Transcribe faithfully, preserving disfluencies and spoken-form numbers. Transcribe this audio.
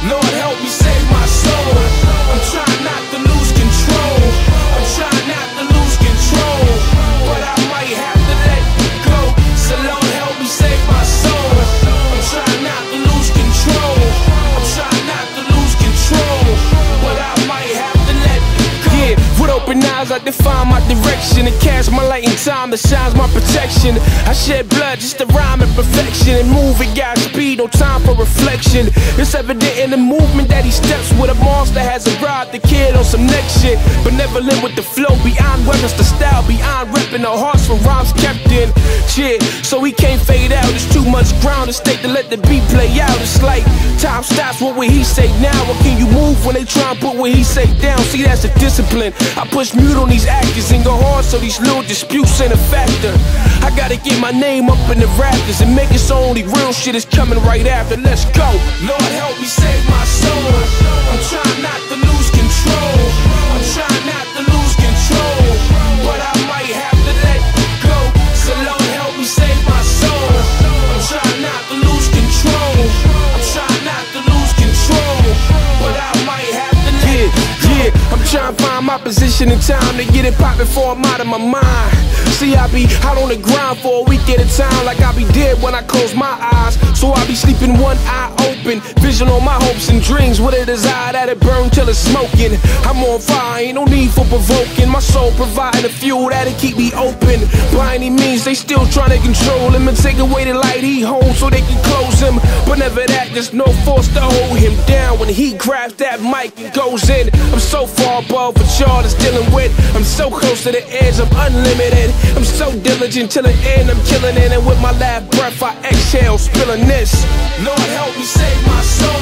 Lord help me save my soul. I'm trying not to lose control. I'm trying not to lose control, but I might have to let go. So Lord help me save my soul. I'm trying not to lose control. I'm trying not to lose control, but I might have to let go. Yeah, with open eyes I define my direction and cast my light in time that shines my protection. I shed blood just to rhyme in perfection and move at God's speed, no time for reflection. It's evident in the movement that he steps with a monster has arrived. The kid on some next shit, benevolent with the flow, beyond weapons the style, beyond repping the hearts for rhymes kept in. Shit, so he can't fade out. There's too much ground at stake to let the beat play out. It's like time stops. What will he say now? What can you move when they try and put what he say down? See, that's the discipline. I push mute on these actors and go hard so these little disputes ain't a factor. I gotta get my name up in the rafters and make it so only real shit is coming right after. Let's go. Lord help me save my soul. I'm trying not to lose control. I'm trying not to lose control, but I might have to let go. So Lord help me save my soul. I'm trying not to lose control. I'm trying not to lose control, but I might have to let go. Yeah, I'm trying to find my position in time to get it poppin' before I'm out of my mind. See, I be out on the grind for a week at a time, like I be dead when I close my eyes. So I be sleeping one eye open, vision on my hopes and dreams with a desire that it burn till it's smoking. I'm on fire, ain't no need for provoking. My soul providing the fuel that'll keep me open. By any means, they still trying to control him and take away the light he holds so they can close him. But never that, there's no force to hold him down when he grabs that mic and goes in. I'm so far above what y'all is dealing with. I'm so close to the edge, I'm unlimited. I'm so diligent till the end, I'm killing it. And with my last breath I exhale, spilling this. Lord help me save my soul.